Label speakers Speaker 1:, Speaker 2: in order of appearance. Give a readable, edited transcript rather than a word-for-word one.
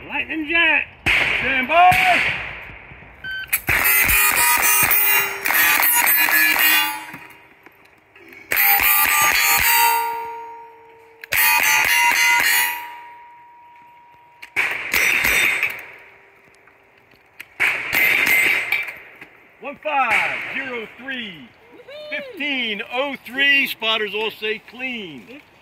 Speaker 1: Lightning jet. Stand by. One 503 1503. Spotters all say clean.